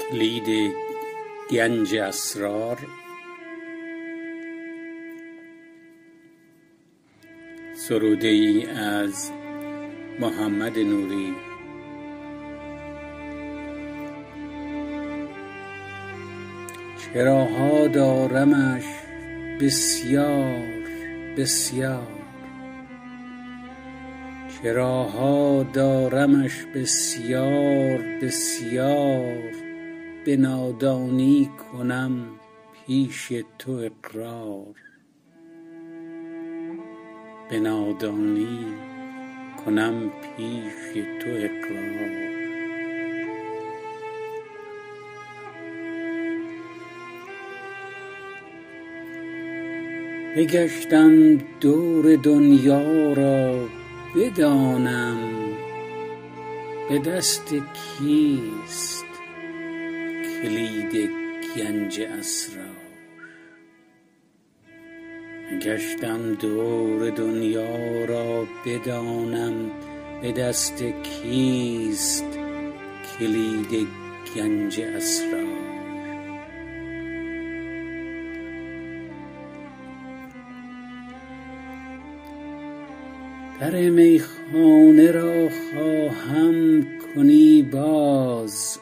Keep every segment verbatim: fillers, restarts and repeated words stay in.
کلید گنج اسرار. سروده ای از محمد نوری. چراها دارمش بسیار بسیار، چراها دارمش بسیار بسیار، به نادانی کنم پیش تو اقرار، به نادانی کنم پیش تو اقرار. بگشتم دور دنیا را بدانم، به دست کیست کلید گنج اسرار. گشتم دور دنیا را بدانم، به دست کیست کلید گنج اسرار. در میخانه را خواهم کنی باز،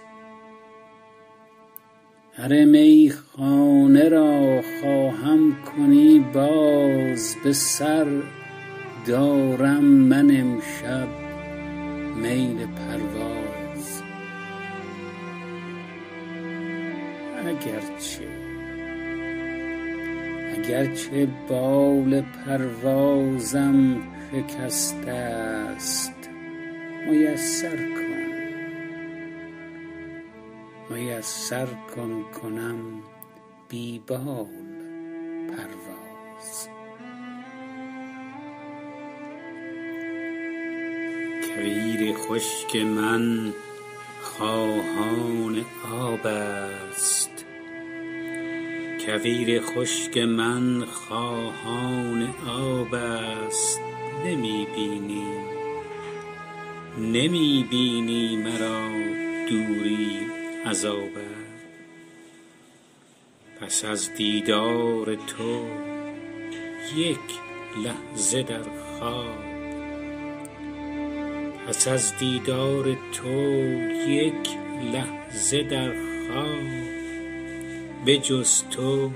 در میخانه را خواهم کنی باز، به سر دارم من امشب میل پرواز. اگرچه اگرچه بال پروازم شکسته است، میسر کن میسر کن کنم بی بال پرواز. کویر خشک من خواهان آب است، کویر خشک من خواهان آب است. نمی بینی نمی بینی مرا دوری از آب. پس از دیدار تو یک لحظه در خواب، پس از دیدار تو یک لحظه در خواب، به جز تو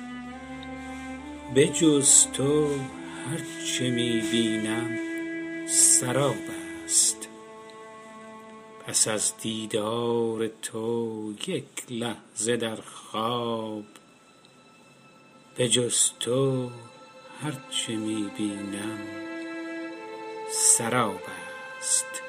به جز تو هر چه می بینم سراب است. پس از دیدار تو یک لحظه در خواب، به جز تو هر چه می بینم سراب است.